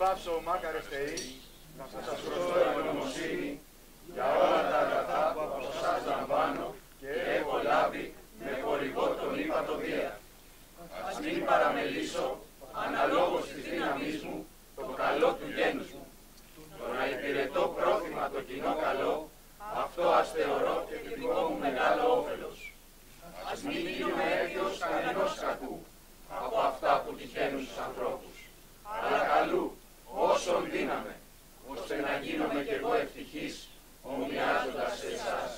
πάψω, μάκαρες θεοί, να σας χρωστώ ευγνωμοσύνη για όλα τα αγαθά που από σας λαμβάνω και έχω λάβει με χορηγό τον ύπατο Δία. Ας μην παραμελήσω, αναλόγως της δύναμής μου, το καλό του γένους μου. Το να υπηρετώ πρόθυμα το κοινό καλό, αυτό ας θεωρώ και δικό μου μεγάλο όφελος. Ας μην γίνομαι αίτιος κανενός κακού από αυτά που τυχαίνουν στους ανθρώπους, αλλά καλού όσον δύναμε, ώστε να γίνομαι κι εγώ ευτυχής, ομοιάζοντας σε εσάς.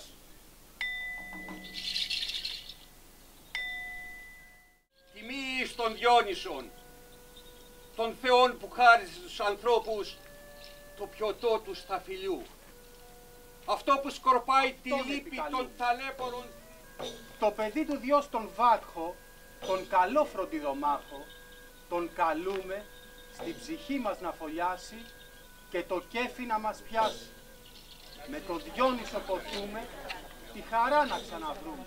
Τιμή εις τον Διόνυσον, των θεών που χάρισε στους ανθρώπους το πιωτό του σταφυλιού. Αυτό που σκορπάει τη λύπη των ταλέπορων. Το παιδί του Διός τον Βάτχο, τον καλό φροντιδομάχο, τον καλούμε στην ψυχή μας να φωλιάσει και το κέφι να μας πιάσει. Με το Διόνυσο ποθούμε τη χαρά να ξαναβρούμε.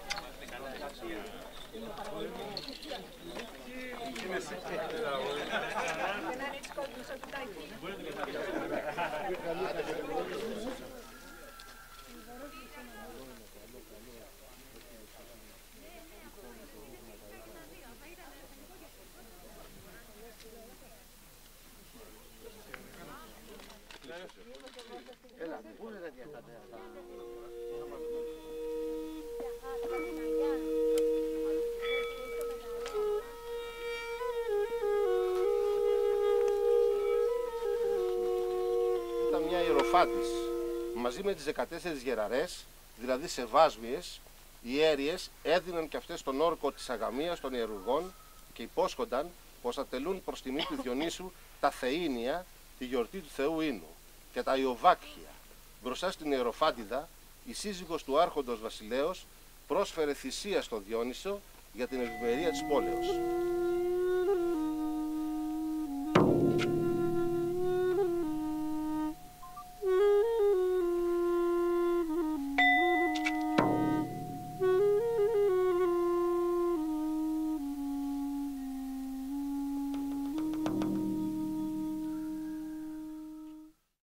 Ήταν μια ιεροφάντης μαζί με τις 14 γεραρές, δηλαδή σεβάσμιες. Οι αίριες έδιναν και αυτές τον όρκο της αγαμίας των ιερουργών και υπόσχονταν πως θα τελούν προς τιμή του Διονύσου τα θεΐνια, τη γιορτή του Θεού Ίνου, και τα Ιωβάκχια. Μπροστά στην ιεροφάντιδα, η σύζυγος του άρχοντος βασιλέως πρόσφερε θυσία στον Διόνυσο για την ευημερία της πόλεως.